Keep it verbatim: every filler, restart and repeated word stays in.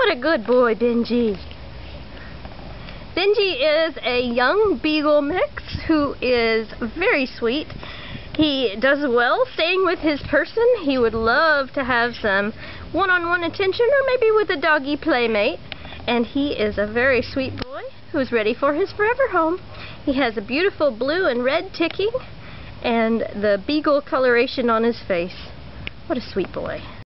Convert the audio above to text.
What a good boy, Benji. Benji is a young beagle mix who is very sweet. He does well staying with his person. He would love to have some one-on-one attention or maybe with a doggy playmate. And he is a very sweet boy who's ready for his forever home. He has a beautiful blue and red ticking and the beagle coloration on his face. What a sweet boy.